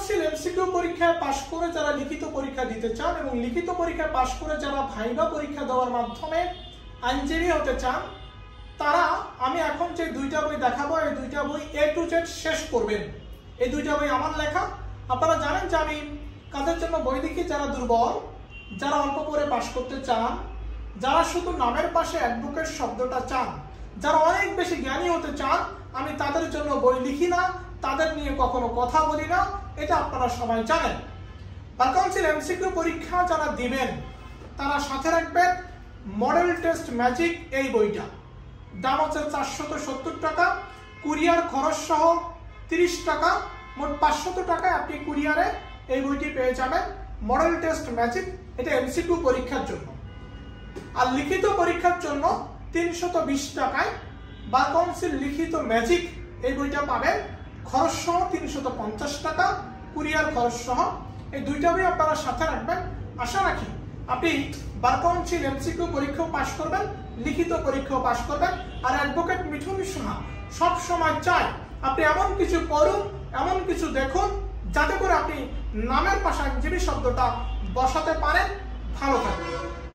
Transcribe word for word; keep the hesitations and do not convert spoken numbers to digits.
Council MCQ পরীক্ষায় পাশ করে যারা লিখিত পরীক্ষা দিতে চান এবং লিখিত পরীক্ষায় পাশ করে যারা ভাইভা পরীক্ষা দেওয়ার মাধ্যমে আইনজীবী হতে চান, তারা আমি এখন যে দুইটা বই দেখাবো এই দুইটা বই এ টু জেড শেষ করবেন। এই দুইটা বই আমার লেখা। আপনারা জানেন যে আমি কাদের জন্য বই লিখি? যারা দুর্বল, যারা অল্প করে পাশ করতে চান, যারা শুধু নামের পাশে অ্যাডভোকেট শব্দটা চান, যারা অনেক বেশি জ্ঞানী হতে চান, আমি তাদের জন্য বই লিখি না, তাদের নিয়ে কখনো কথা বলি না, এটা আপনারা সবাই জানেন। বার কাউন্সিল এমসিকিউ পরীক্ষা যারা দিবেন তারা সাথে রাখবেন মডেল টেস্ট ম্যাজিক এই বইটা। দাম হচ্ছে চারশত সত্তর টাকা, কুরিয়ার খরচ সহ তিরিশ টাকা, মোট পাঁচশত টাকায় আপনি কুরিয়ারে এই বইটি পেয়ে যাবেন। মডেল টেস্ট ম্যাজিক, এটা এমসিকিউ পরীক্ষার জন্য। আর লিখিত পরীক্ষার জন্য তিনশত বিশ টাকায় বার কাউন্সিল লিখিত ম্যাজিক এই বইটা পাবেন, খরচ সহ তিনশত পঞ্চাশ টাকা, কুরিয়ার খরচ সহ। এই দুইটা বই আপনারা সাথে রাখবেন। আশা রাখি আপনি বার কাউন্সিল এমসিকিউ পরীক্ষাও পাশ করবেন, লিখিত পরীক্ষাও পাশ করবেন। আর অ্যাডভোকেট মিঠুন সাহা সব সময় চায় আপনি এমন কিছু করুন, এমন কিছু দেখুন যাতে করে আপনি নামের পাশে আইনজীবী শব্দটা বসাতে পারেন। ভালো থাকবেন।